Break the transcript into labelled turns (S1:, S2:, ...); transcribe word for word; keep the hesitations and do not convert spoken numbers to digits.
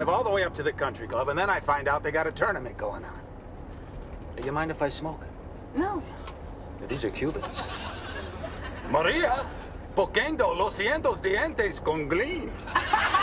S1: all the way up to the country club, and then I find out they got a tournament going on. Do you mind if I smoke?
S2: No.
S1: These are Cubans. Maria, poquendo los cientos dientes con gleam.